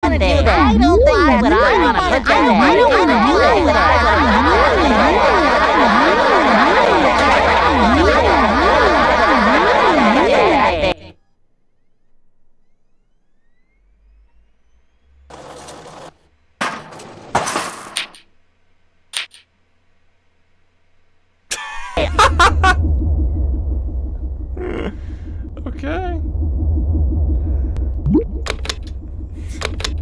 want to do that. I don't think that's what I want to put that. I don't want to do that.